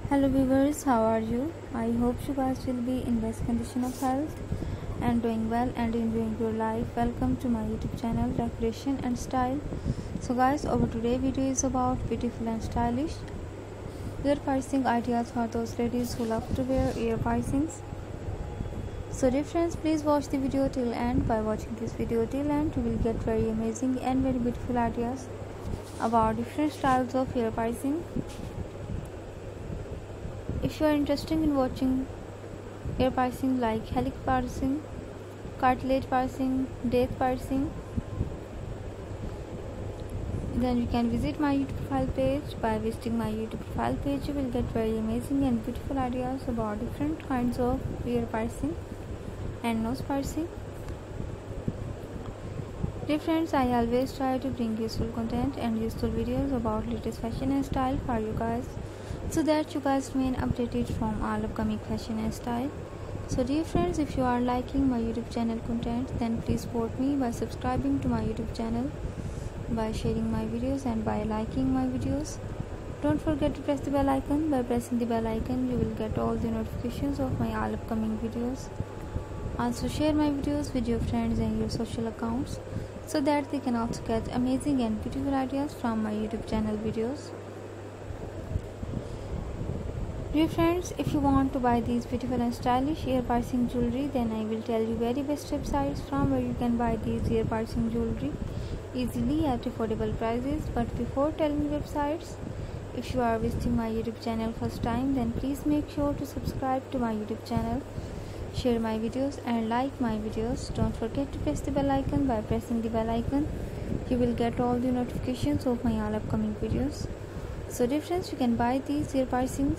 Hello viewers, how are you? I hope you guys will be in best condition of health and doing well and enjoying your life. Welcome to my YouTube channel Decoration and Style. So guys, our today video is about beautiful and stylish ear piercing ideas for those ladies who love to wear ear piercings. So dear friends, please watch the video till end. By watching this video till end, you will get very amazing and very beautiful ideas about different styles of ear piercing. If you are interested in watching ear piercing like helix piercing, cartilage piercing, death piercing, then you can visit my YouTube profile page. By visiting my YouTube profile page, you will get very amazing and beautiful ideas about different kinds of ear piercing and nose piercing. Dear friends, I always try to bring useful content and useful videos about latest fashion and style for you guys, so that you guys remain updated from all upcoming fashion and style. So dear friends, if you are liking my YouTube channel content, then please support me by subscribing to my YouTube channel, by sharing my videos and by liking my videos. Don't forget to press the bell icon. By pressing the bell icon, you will get all the notifications of my all upcoming videos. Also share my videos with your friends and your social accounts, so that they can also get amazing and beautiful ideas from my YouTube channel videos. Dear friends, if you want to buy these beautiful and stylish ear piercing jewelry, then I will tell you very best websites from where you can buy these ear piercing jewelry easily at affordable prices. But before telling websites, if you are visiting my YouTube channel first time, then please make sure to subscribe to my YouTube channel, share my videos and like my videos. Don't forget to press the bell icon. By pressing the bell icon, you will get all the notifications of my all upcoming videos. So dear friends, you can buy these ear piercing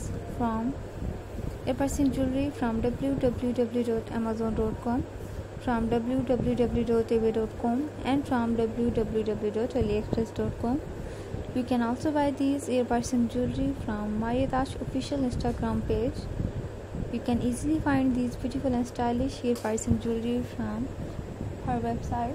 jewelry from www.amazon.com, from www.ebay.com and from www.aliexpress.com. You can also buy these ear piercing jewelry from Mayadash official Instagram page. You can easily find these beautiful and stylish ear piercing jewelry from her website.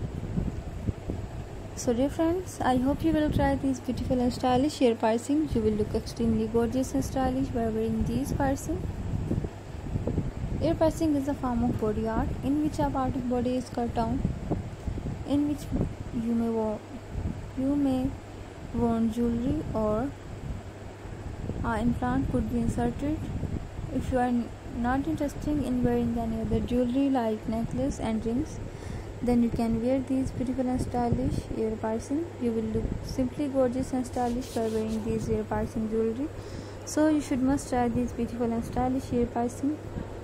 So dear friends, I hope you will try these beautiful and stylish ear piercing. You will look extremely gorgeous and stylish by wearing these piercing. Ear piercing is a form of body art in which a part of body is cut down, in which you may wear jewelry or an implant could be inserted. If you are not interested in wearing any other jewelry like necklace and rings, then you can wear these beautiful and stylish ear piercing. You will look simply gorgeous and stylish by wearing these ear piercing jewelry. So you should must try these beautiful and stylish ear piercing.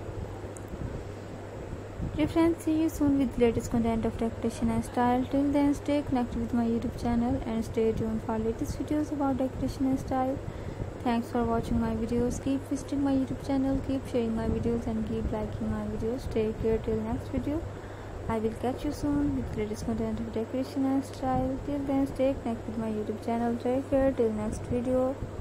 Dear friends, see you soon with the latest content of decoration and style. Till then, stay connected with my YouTube channel and stay tuned for latest videos about decoration and style. Thanks for watching my videos. Keep visiting my YouTube channel, keep sharing my videos and keep liking my videos. Take care till next video. I will catch you soon with the latest content of decoration and style. Till then, stay connected with my YouTube channel. Take care till next video.